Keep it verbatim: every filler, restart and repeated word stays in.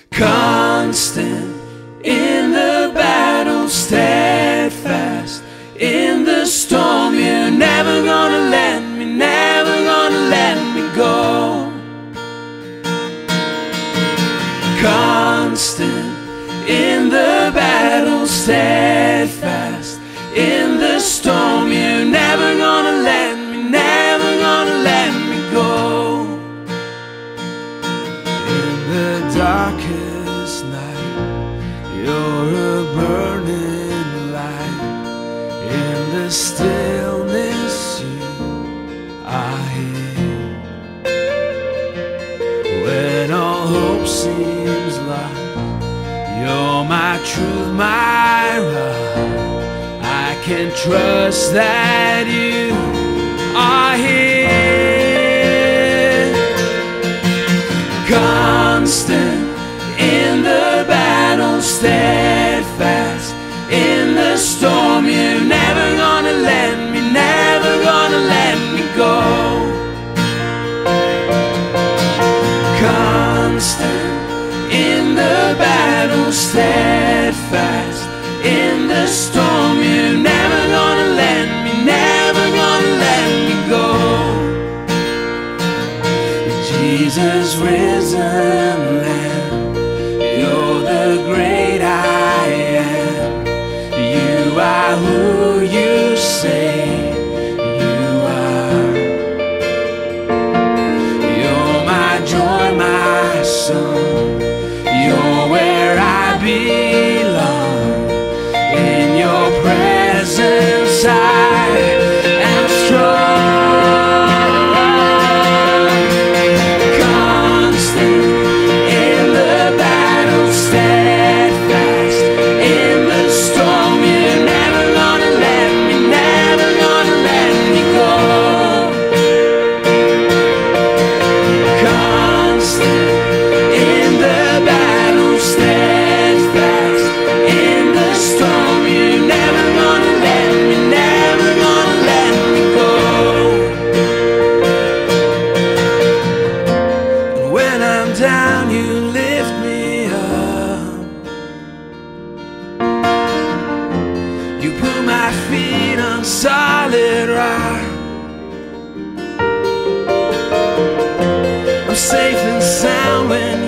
Constant in the battle, steadfast in the storm. You're never gonna let me, never gonna let me go. Constant in the battle, steadfast in the storm. You're never gonna let me, never gonna let me go. In the darkest night, you're a burning light. In the stillness, you are here. When all hope seems lost, you're my truth, my rock. I can trust that you are here. Constant in the battle, steadfast in the storm. You're never gonna let me, never gonna let me go. Constant in the battle, steadfast in the storm. You're never gonna let me, never gonna let me go. Jesus risen Lamb, you're the great I am. You are who you say you are. You're my joy, my song. You're where I belong. In your presence I am strong. Constant in the battle, steadfast in the storm. You're never gonna let me, never gonna let me go. Constant in the battle, steadfast in the storm. You're never gonna let me, never gonna let me go. And when I'm down, you lift me up. You put my feet on solid rock. I'm safe and sound when